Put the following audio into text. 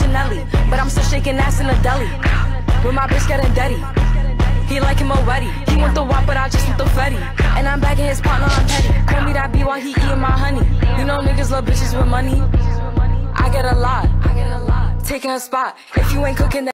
Nelly, but I'm still shaking ass in the deli. With my bitch getting dirty. He like him already. He want the wop, but I just want the fetty. And I'm bagging his partner on petty. Call me that B while he eating my honey. You know niggas love bitches with money. I get a lot. Taking a spot. If you ain't cooking,